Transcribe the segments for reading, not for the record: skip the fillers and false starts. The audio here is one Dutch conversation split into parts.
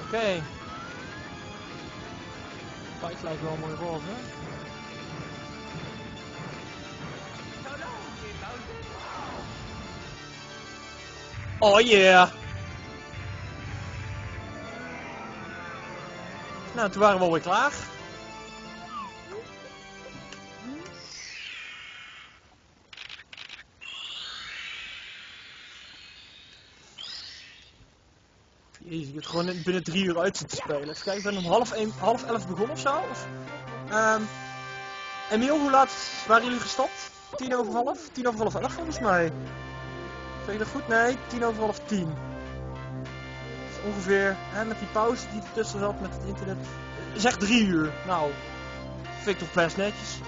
Oké. 5 lijkt wel mooi roze. Oh yeah! Nou, toen waren we alweer klaar. Jezus, ik heb gewoon binnen 3 uur uit zitten spelen. Even kijken, ik ben om half 11 begonnen ofzo. Emiel, hoe laat waren jullie gestopt? 10 over half? 10 over half 11 volgens mij. Zeg je dat goed? Nee, 10 over half 10. Dus ongeveer, met die pauze die ertussen zat met het internet. Zeg 3 uur. Nou, vind ik toch best netjes.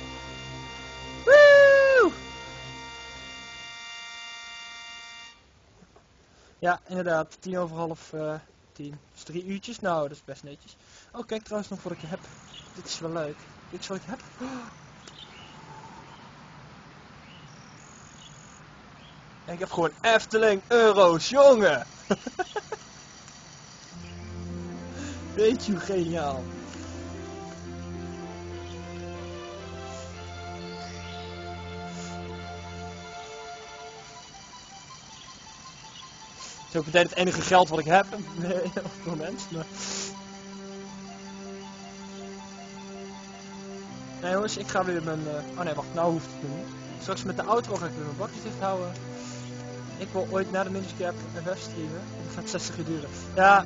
Woe! Ja, inderdaad, 10 over half 10. Dus 3 uurtjes, nou dat is best netjes. Oh, kijk trouwens nog wat ik heb. Dit is wel leuk. Dit is wat ik heb. En ik heb gewoon Efteling euro's, jongen! Weet je hoe geniaal? Het is ook meteen het enige geld wat ik heb op het moment. Maar... Nee jongens, ik ga weer mijn... Oh nee, wacht, nou hoeft het niet. Straks met de auto ga ik weer mijn bakjes dicht houden. Ik wil ooit na de Miniscap FF streamen. Dat gaat 60 uur duren. Ja,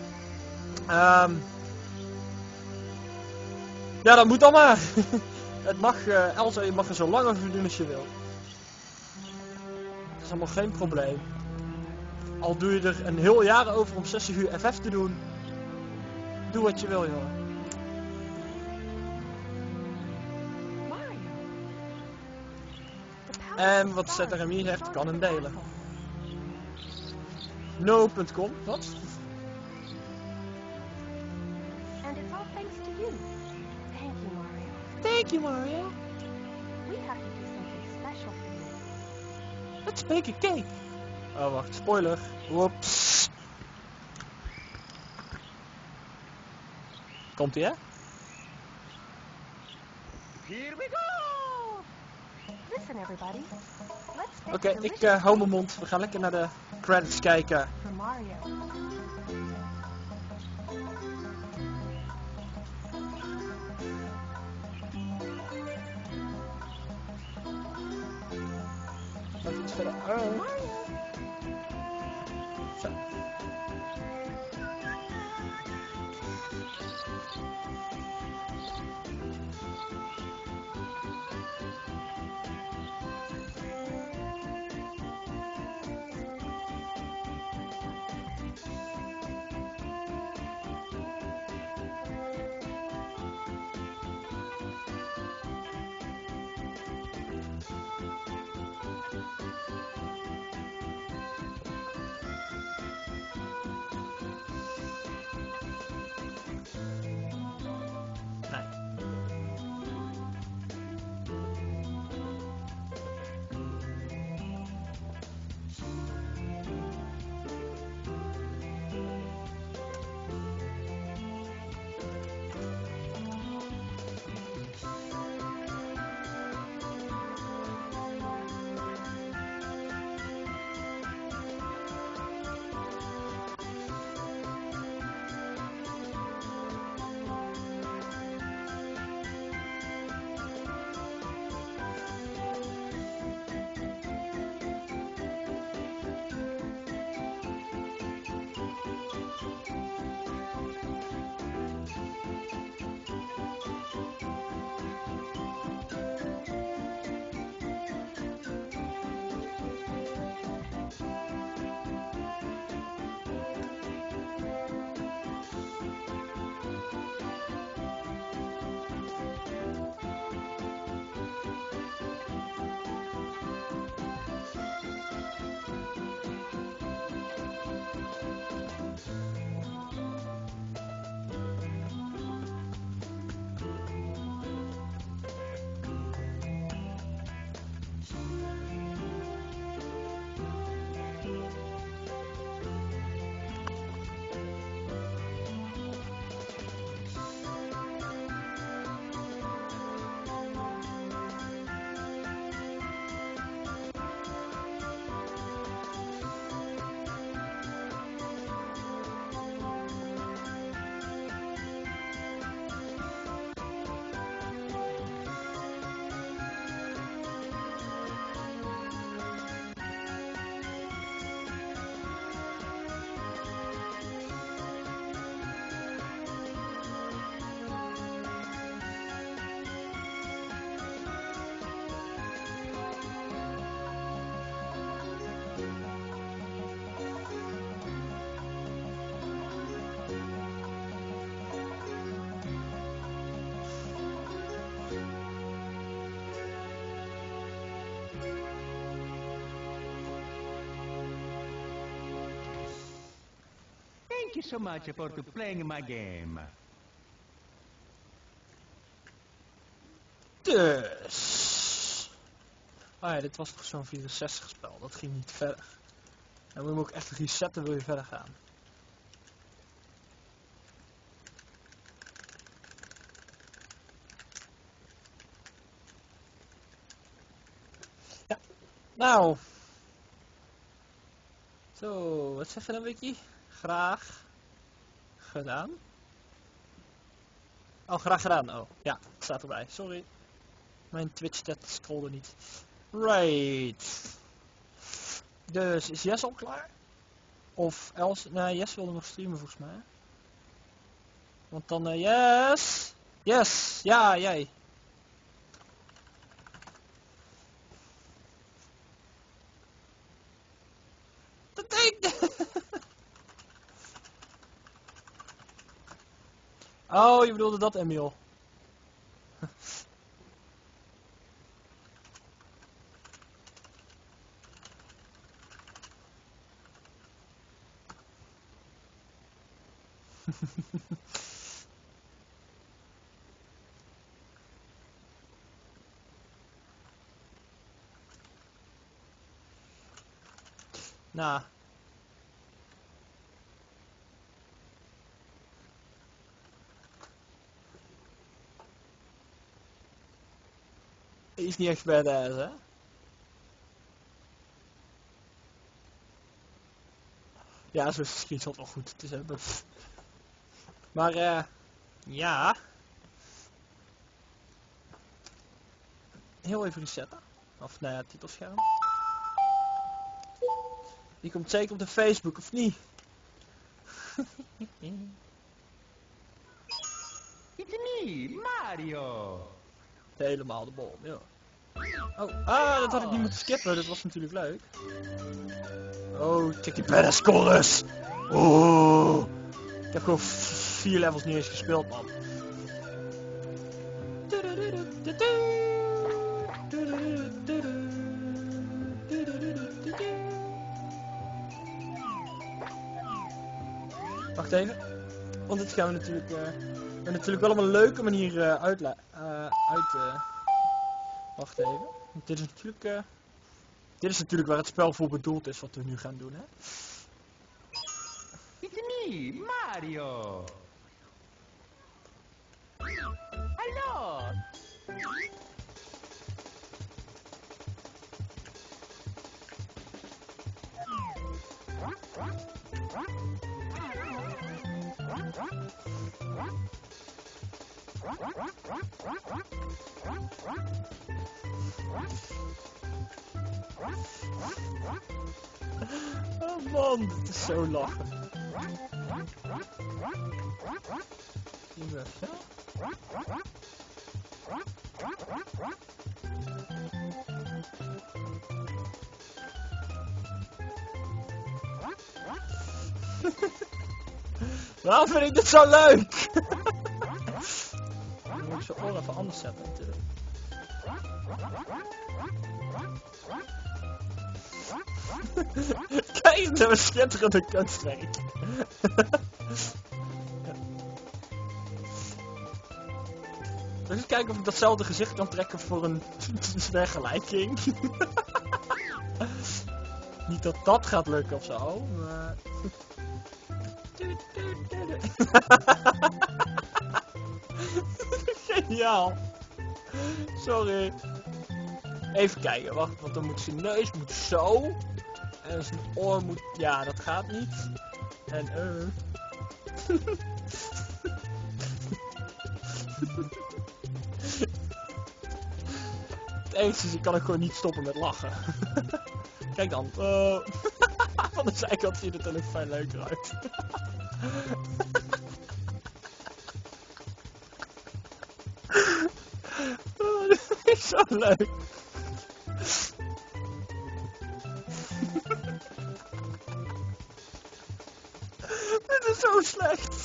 ja, dat moet dan maar. Het mag, Elsa, je mag er zo lang over doen als je wil. Dat is allemaal geen probleem. Al doe je er een heel jaar over om 60 uur FF te doen. Doe wat je wil, joh. En wat ZRMI zegt, kan hem delen. No.com, wat? Thank you, Mario. We have to do something special for you. Let's bake a cake. Oh, wacht, spoiler. Whoops. Komt ie, hè? Here we go! Listen, everybody. Let's Oké, ik hou mijn mond. We gaan lekker naar de credits kijken. for Mario. Even iets verder. Oh. Zo. you so much for playing my game. Dus. Ah ja, dit was toch zo'n 64 spel. Dat ging niet verder. En we moeten ook echt resetten, wil je verder gaan. Ja, nou. Zo, wat zeg je dan, Wiki? Graag gedaan. Oh, graag gedaan. Oh, ja, het staat erbij. Sorry. Mijn Twitch-chat scrollde niet. Right. Dus, is Jess al klaar? Of Els? Nee, Jess wilde nog streamen volgens mij. Want dan, Yes! Yes! Ja, jij. Dat deed Oh, je bedoelde dat, Emiel. Nou. Is niet echt badass, hè? Ja, zo is de screenshot wel goed te hebben. Maar, ja. Heel even resetten. Of, nou ja, titelscherm. Die komt zeker op de Facebook, of niet? It's me, Mario. Helemaal de bom, ja. Oh, ah, dat had ik niet moeten skippen, dat was natuurlijk leuk. Oh, check die badass scores! Oh, ik heb gewoon 4 levels niet eens gespeeld, man. Wacht even. Want dit gaan we natuurlijk wel op een leuke manier wacht even. Dit is natuurlijk waar het spel voor bedoeld is wat we nu gaan doen, hè. It's me, Mario. Hallo. Oh man, dit is zo lachen. Hier weer fel. Waarom vind ik dit zo leuk? Dan moet ik zijn oren even anders zetten natuurlijk. Kijk, dat is schitterende kunstwerk. Dus kijken of ik datzelfde gezicht kan trekken voor een vergelijking. Niet dat dat gaat lukken of zo, maar... Geniaal. Sorry. Even kijken, wacht, want dan moet zijn neus moet zo. En zijn oor moet... Ja, dat gaat niet. En Het enige is, ik kan ook gewoon niet stoppen met lachen. Kijk dan. Van de zijkant ziet het er nog fijn leuker uit. Oh, dat is zo leuk. Dit is zo slecht.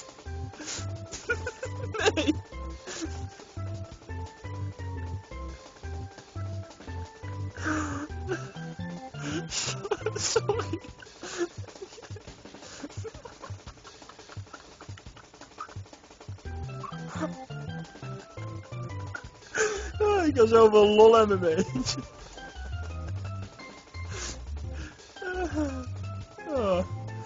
Nee. Sorry. Oh, ik kan zoveel lol aan mijn beentje. Oh.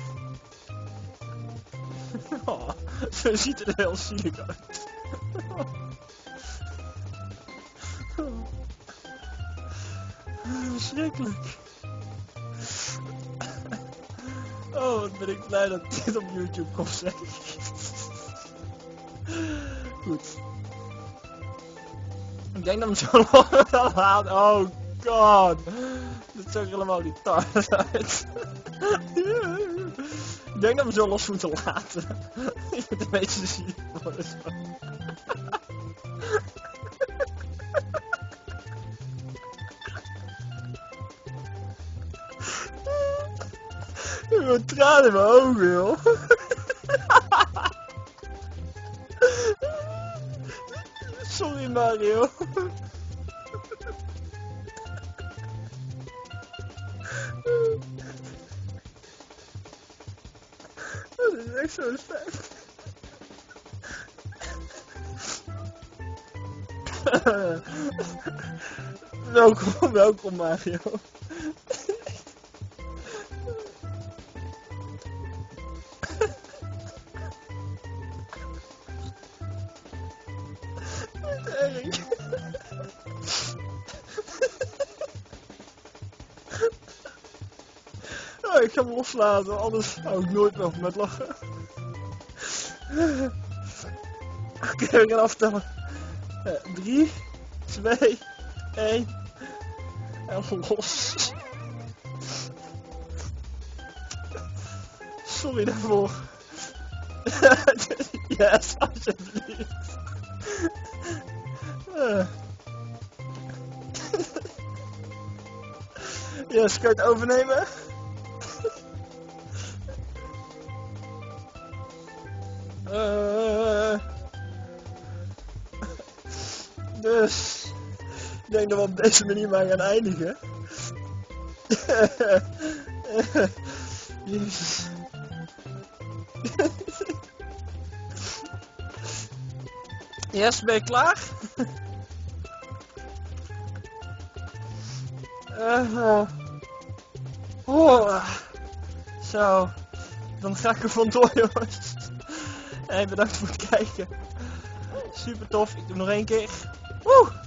Oh, zo ziet het er heel zielig uit. Verschrikkelijk. Oh, wat ben ik blij dat dit op YouTube komt, zeg. Goed. Ik denk dat we zo lang laten. Oh god. Dit zag er helemaal niet taart uit. Ik denk dat we zo los moeten laten. Ik moet een beetje ziek worden zo. Ik heb een traan in mijn ogen, joh. Sorry, Mario. Dat is echt zo slecht. Welkom Mario. Erg. Oh, ik ga hem loslaten, anders hou ik nooit meer op met lachen. Oké, we gaan aftellen. 3, 2, 1 en los. Sorry daarvoor. Yes, alsjeblieft. Yes, kan je het overnemen? Dus, ik denk dat we op deze manier maar gaan eindigen. Jezus. Yes, ben je klaar? Zo, dan ga ik er vandoor, jongens. Hey, bedankt voor het kijken. Super tof, ik doe nog één keer. Woe!